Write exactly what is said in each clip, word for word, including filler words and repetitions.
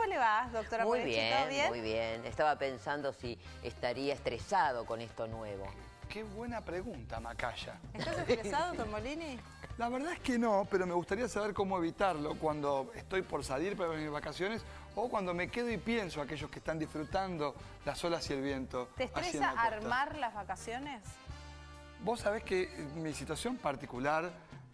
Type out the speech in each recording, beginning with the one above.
le va, doctora Muy Moretti? bien, ¿Todo bien? muy bien. Estaba pensando si estaría estresado con esto nuevo. Qué buena pregunta, Macaya. ¿Estás estresado, Tomolini? La verdad es que no, pero me gustaría saber cómo evitarlo cuando estoy por salir para mis vacaciones o cuando me quedo y pienso a aquellos que están disfrutando las olas y el viento. ¿Te así en estresa la costa. armar las vacaciones? Vos sabés que mi situación particular,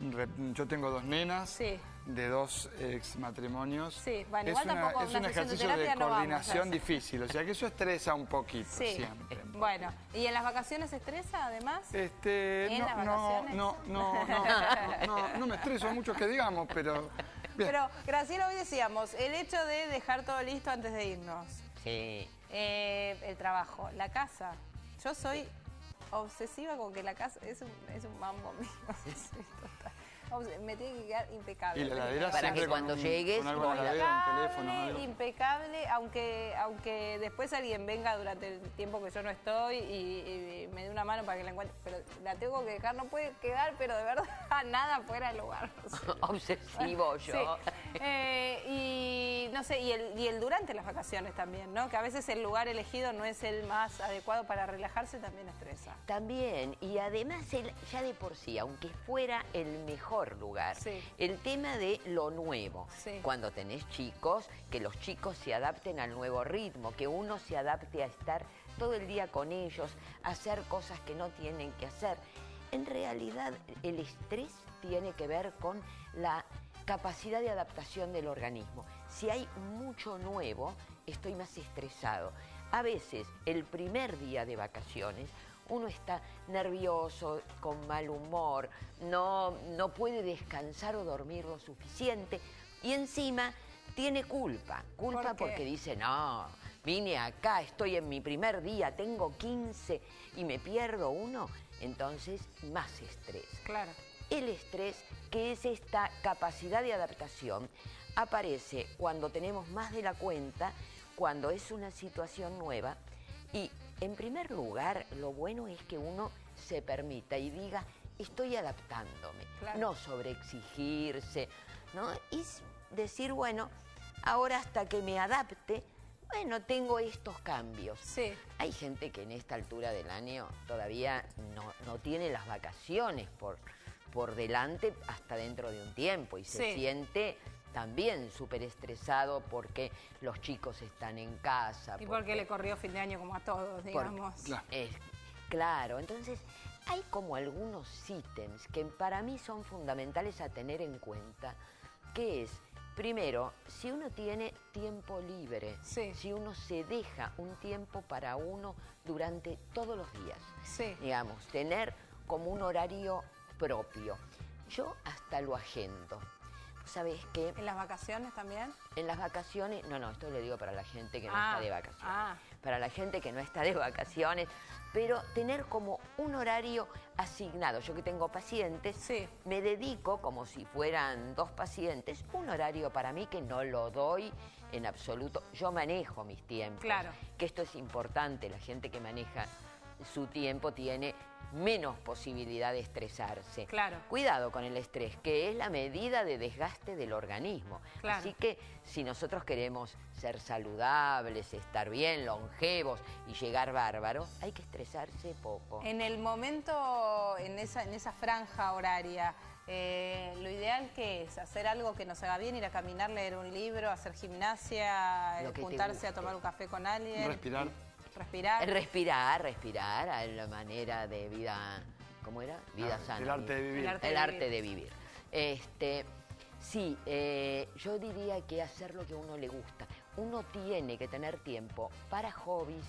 yo tengo dos nenas Sí. de dos ex matrimonios. Sí, bueno, es igual una, tampoco es una un sesión de ejercicio terapia de no vamos a coordinación hacer. difícil, o sea que eso estresa un poquito Sí. siempre. Bueno, ¿y en las vacaciones se estresa además? Este, ¿En no, las no, vacaciones? no, no, no, no, no, no me estreso mucho que digamos, pero bien. Pero, Graciela, hoy decíamos, el hecho de dejar todo listo antes de irnos. Sí. Eh, el trabajo, la casa. Yo soy obsesiva con que la casa es un, es un mambo mío. Sí, total. Obs- Me tiene que quedar impecable. Y la heladera Para siempre que cuando con un- llegues, con algo en la vos- heladera, un teléfono, Impecable, algo. impecable, aunque, aunque después alguien venga durante el tiempo que yo no estoy y, y me dé una mano para que la encuentre. Pero la tengo que dejar, no puede quedar, pero de verdad nada fuera de lugar. O sea. Obsesivo yo. Sí. Eh, y no sé, y el, y el durante las vacaciones también, ¿no? Que a veces el lugar elegido no es el más adecuado para relajarse, también estresa. También, y además el- ya de por sí, aunque fuera el mejor lugar, Sí. el tema de lo nuevo. Sí. Cuando tenés chicos, que los chicos se adapten al nuevo ritmo, que uno se adapte a estar todo el día con ellos, a hacer cosas que no tienen que hacer. En realidad, el estrés tiene que ver con la capacidad de adaptación del organismo. Si hay mucho nuevo, estoy más estresado. A veces, el primer día de vacaciones, uno está nervioso, con mal humor, no, no puede descansar o dormir lo suficiente y encima tiene culpa. Culpa ¿Por qué? porque dice, no, vine acá, estoy en mi primer día, tengo quince y me pierdo uno. Entonces, más estrés. Claro. El estrés, que es esta capacidad de adaptación, aparece cuando tenemos más de la cuenta, cuando es una situación nueva. Y, en primer lugar, lo bueno es que uno se permita y diga, estoy adaptándome. Claro. No sobreexigirse, ¿no? Y decir, bueno, ahora hasta que me adapte, bueno, tengo estos cambios. Sí. Hay gente que en esta altura del año todavía no, no tiene las vacaciones por, por delante hasta dentro de un tiempo y se Sí. siente también súper estresado porque los chicos están en casa. Y porque le corrió fin de año como a todos, digamos. Claro. Es, claro, entonces hay como algunos ítems que para mí son fundamentales a tener en cuenta, que es, primero, si uno tiene tiempo libre, Sí. si uno se deja un tiempo para uno durante todos los días, Sí. digamos, tener como un horario propio. Yo hasta lo agendo. ¿Sabes qué? ¿En las vacaciones también? En las vacaciones, no, no, esto le digo para la gente que no Ah, está de vacaciones. ah. Para la gente que no está de vacaciones, pero tener como un horario asignado. Yo que tengo pacientes, Sí. me dedico como si fueran dos pacientes, un horario para mí que no lo doy en absoluto. Yo manejo mis tiempos. Claro. Que esto es importante, la gente que maneja su tiempo tiene menos posibilidad de estresarse. Claro. Cuidado con el estrés, que es la medida de desgaste del organismo. Claro. Así que si nosotros queremos ser saludables, estar bien, longevos y llegar bárbaros, hay que estresarse poco. En el momento, en esa, en esa franja horaria, eh, lo ideal que es hacer algo que nos haga bien, ir a caminar, leer un libro, hacer gimnasia, Lo que te juntarse guste. a tomar un café con alguien. Respirar. Respirar. Respirar, respirar, a la manera de vida, ¿cómo era? Vida Ah, sana. el arte de vivir. El arte El de arte vivir. de vivir. Este, sí, eh, yo diría que hacer lo que a uno le gusta. Uno tiene que tener tiempo para hobbies,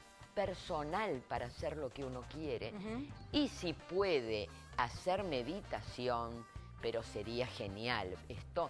personal para hacer lo que uno quiere. Ujú. Y si puede hacer meditación, pero sería genial. Esto,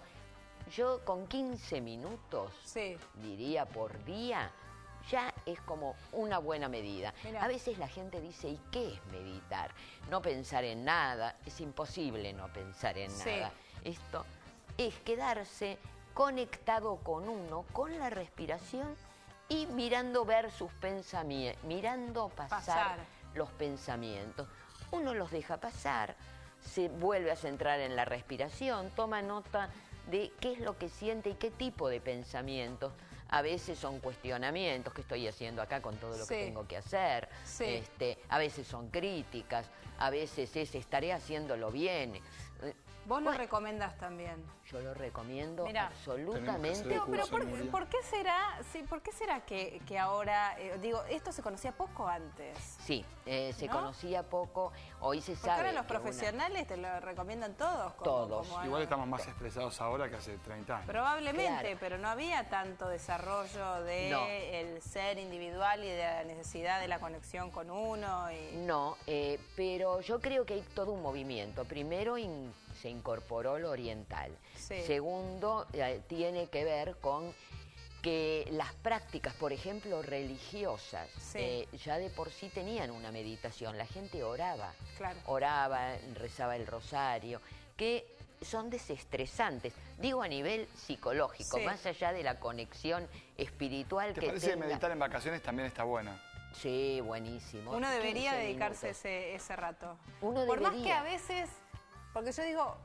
yo con quince minutos, Sí. diría por día, ya es como una buena medida. Mirá. A veces la gente dice, ¿y qué es meditar? No pensar en nada, es imposible no pensar en Sí. nada. Esto es quedarse conectado con uno, con la respiración y mirando ver sus pensamientos, mirando pasar, Pasar. los pensamientos. Uno los deja pasar, se vuelve a centrar en la respiración, toma nota de qué es lo que siente y qué tipo de pensamientos. a veces son cuestionamientos, ¿qué estoy haciendo acá con todo lo Sí. que tengo que hacer? Sí. Este, a veces son críticas, a veces es estaré haciéndolo bien. Vos lo Bueno, recomendás también. yo lo recomiendo Mirá. absolutamente. Tenemos que Pero curso, ¿por, Nuria. ¿por qué será, sí, ¿por qué será que, que ahora, eh, digo, esto se conocía poco antes? Sí, eh, se ¿No? conocía poco, hoy se Porque sabe. ahora los que una- profesionales te lo recomiendan todos. Como, Todos. como algo. Igual estamos más estresados ahora que hace treinta años. Probablemente, Claro. pero no había tanto desarrollo de No. el ser individual y de la necesidad de la conexión con uno. Y... No, eh, pero yo creo que hay todo un movimiento. Primero in- se incorporó lo oriental. Sí. Segundo, eh, tiene que ver con que las prácticas, por ejemplo, religiosas, Sí. eh, ya de por sí tenían una meditación. La gente oraba, Claro. oraba, rezaba el rosario, que son desestresantes. Digo a nivel psicológico, Sí. más allá de la conexión espiritual ¿Te que parece que tenga. meditar en vacaciones también está buena? Sí, buenísimo. Uno debería quince dedicarse minutos. ese, ese rato. Uno Por más que debería. a veces, porque yo digo,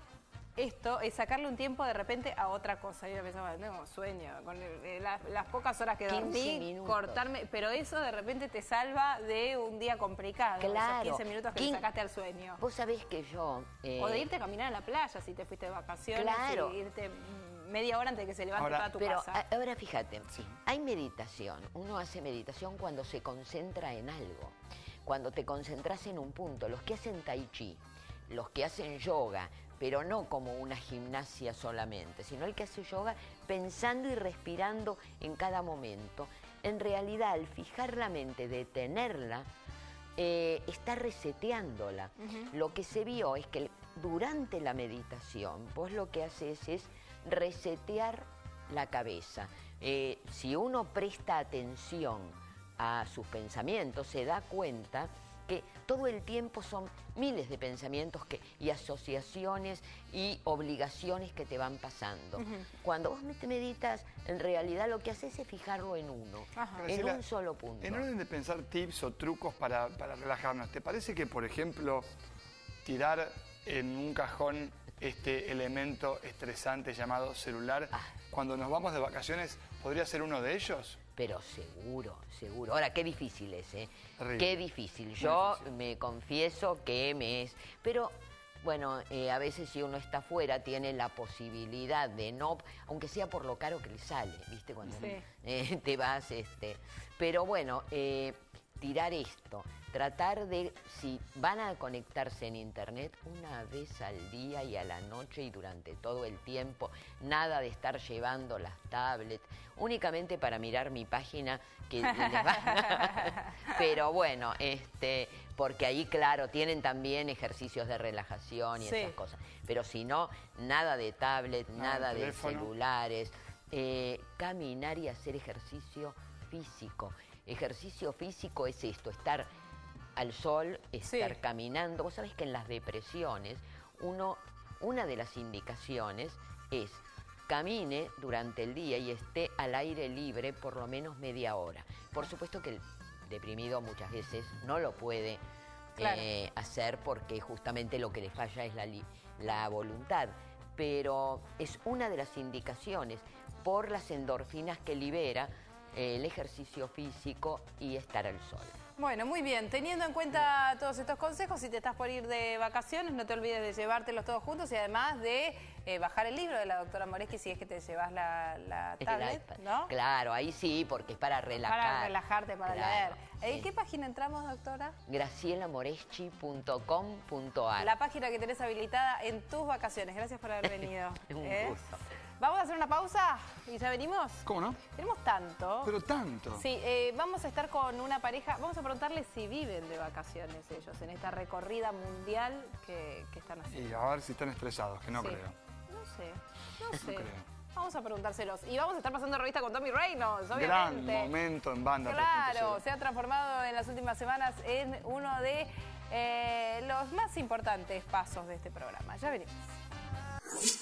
esto es sacarle un tiempo de repente a otra cosa. Yo pensaba, tengo sueño, con el- eh, las, las pocas horas que quince dormí, minutos. cortarme, pero eso de repente te salva de un día complicado, Claro. esos quince minutos que Quin- le sacaste al sueño. Vos sabés que yo... eh, O de irte a caminar a la playa si te fuiste de vacaciones, Claro. y irte mm, media hora antes de que se levante Ahora, toda tu Pero casa. a- ahora fíjate, Sí. hay meditación. Uno hace meditación cuando se concentra en algo. Cuando te concentras en un punto. Los que hacen tai chi, los que hacen yoga, pero no como una gimnasia solamente, sino el que hace yoga pensando y respirando en cada momento. En realidad, al fijar la mente, detenerla, eh, está reseteándola. Lo que se vio es que durante la meditación, vos lo que haces es resetear la cabeza. Eh, si uno presta atención a sus pensamientos, se da cuenta que todo el tiempo son miles de pensamientos que, y asociaciones y obligaciones que te van pasando. Cuando vos te meditas, en realidad lo que haces es fijarlo en uno, Ajá. en Graciela, un solo punto. En orden de pensar tips o trucos para, para relajarnos, ¿te parece que, por ejemplo, tirar en un cajón este elemento estresante llamado celular, Ah. cuando nos vamos de vacaciones, podría ser uno de ellos? Pero seguro, seguro. Ahora, qué difícil es, ¿eh? Terrible. Qué difícil. Yo difícil. me confieso que me es... Pero, bueno, eh, a veces si uno está afuera tiene la posibilidad de no... Aunque sea por lo caro que le sale, ¿viste? Cuando Sí. eh, te vas, este... Pero bueno, eh, tirar esto. Tratar de, si van a conectarse en internet una vez al día y a la noche y durante todo el tiempo, nada de estar llevando las tablets, únicamente para mirar mi página, que les va- pero bueno, este, porque ahí claro, tienen también ejercicios de relajación y Sí. esas cosas, pero si no, nada de tablet, Nada, nada de teléfono. celulares, eh, caminar y hacer ejercicio físico. Ejercicio físico es esto, estar al sol, estar Sí. caminando. Vos sabés que en las depresiones, uno, una de las indicaciones es camine durante el día y esté al aire libre por lo menos media hora. Por supuesto que el deprimido muchas veces no lo puede Claro. eh, hacer porque justamente lo que le falla es la, li- la voluntad, pero es una de las indicaciones por las endorfinas que libera eh, el ejercicio físico y estar al sol. Bueno, muy bien. Teniendo en cuenta todos estos consejos, si te estás por ir de vacaciones, no te olvides de llevártelos todos juntos y además de eh, bajar el libro de la doctora Moreschi si es que te llevas la, la El tablet, iPad. ¿no? Claro, ahí sí, porque es para relajar. Para relajarte, para Claro, leer. ¿En sí. qué página entramos, doctora? graciela moreschi punto com punto ar. La página que tenés habilitada en tus vacaciones. Gracias por haber venido. Un ¿eh? gusto. Vamos a hacer una pausa y ya venimos. ¿Cómo no? Tenemos tanto. Pero tanto. Sí, eh, vamos a estar con una pareja, vamos a preguntarles si viven de vacaciones ellos en esta recorrida mundial que, que están haciendo. Y a ver si están estresados, que no Sí. creo. No sé, no sé. creo. Vamos a preguntárselos. Y vamos a estar pasando revista con Tommy Reynolds, Gran obviamente. momento en banda. Claro, tres punto cero. se ha transformado en las últimas semanas en uno de eh, los más importantes pasos de este programa. Ya venimos.